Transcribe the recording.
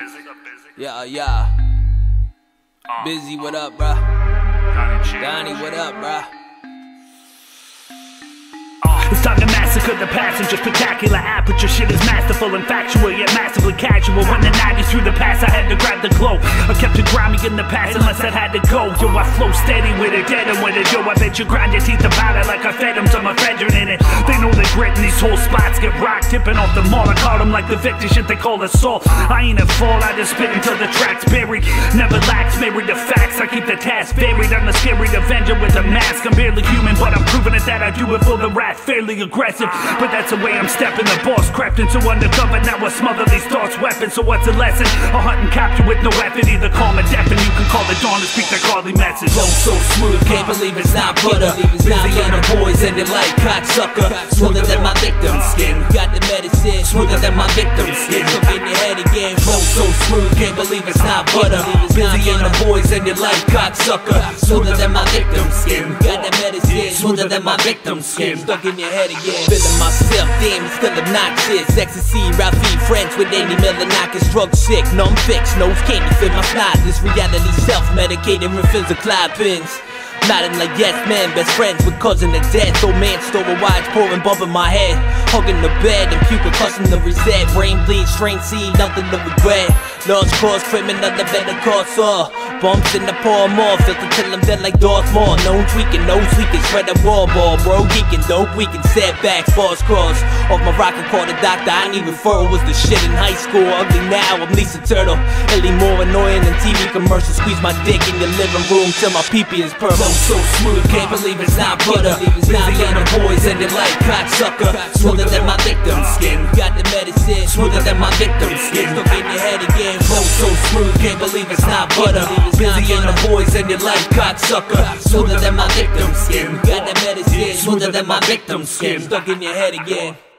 Yeah. Bizi, what up, bruh? Donny, what up, bruh? It's time to massacre the past and just spectacular aperture. Shit is masterful and factual, yet massively casual. When the 90s through the past, I had to grab the glow. I kept it grimy in the past unless I had to go. Yo, I flow steady with it, dead and with it. Yo, I bet you grind your teeth about it like I fed them to my brethren in it. They know they're gritting, these whole spots get rocked. Tipping off the mall, I caught them like the victor shit they call assault. I ain't at fault, I just spit until the track's buried. Never lax, married to facts, I keep the task varied. I'm the scary Avenger with a mask. I'm barely human, but I'm proving it that I do it for the wrath. Fairly aggressive, but that's the way I'm stepping. The boss crept into undercover, now I smother these thoughts weapons. So what's the lesson? A hunt and capture with no weapon. Either calm or deafen, you can call the dawn to speak that godly message. Flow so smooth, can't believe it's not butter. Bizi and the boys ended like cocksucker. Smoother than my victim's skin. Got the medicine, smoother than my victim's skin. Look in your head again. Flow so smooth, can't believe it's not butter. Bizi and the boys ended like cocksucker. Smoother than my victim's skin. Got the medicine, smoother than my victim's skin. Stuck in your head again. Feeling myself, damn, it's still obnoxious. Ecstasy, Ralphie, friends with any Millinockers. Drug sick, numb fix, nose candy fit my snot. This reality self-medicating, refills the Clyde pins. Nodding like yes man, best friends with cousin to death. Old man stole a watch, pouring bumping my head. Hugging the bed and puking, cussing the reset. Brain bleed, strain seed, nothing to regret. Lost cause, criminal, the better cause, bumps in the paw more, filter till I'm dead like Darth Maul. No tweaking, no tweaking, spread a wall ball. Bro, geeking, dope, weaking, setbacks, bars cross. Off my rocket, called a doctor, I ain't even referral. Was the shit in high school, ugly now, I'm Lisa Turtle. Illy more annoying than TV commercials. Squeeze my dick in your living room till my pee-pee is purple. So smooth, can't believe it's not butter. Bizi and the boys ended like cocksucker. Smoother than my victim's skin. Got the medicine, smoother than my victim's skin. Look in your head again. Flow so smooth, can't believe it's not butter. Bizi and the boys ended like cocksucker. Smoother than my victim's skin. Got the medicine, smoother than my victim's skin. Stuck in your head again.